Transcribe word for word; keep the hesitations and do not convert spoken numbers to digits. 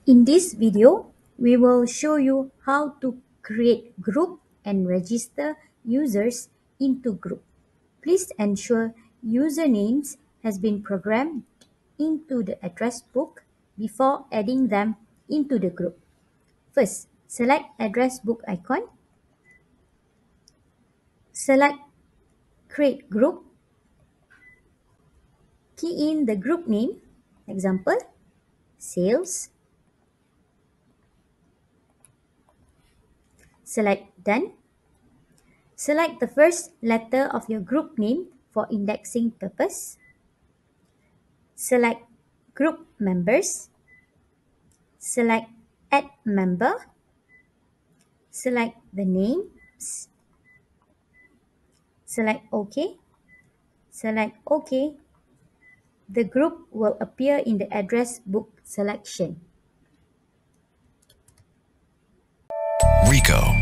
In this video, we will show you how to create group and register users into group. Please ensure usernames has been programmed into the address book before adding them into the group. First, select address book icon. Select create group. Key in the group name, example, sales. Select done. Select the first letter of your group name for indexing purpose. Select group members. Select add member. Select the names. Select OK. Select OK. The group will appear in the address book selection. Rico.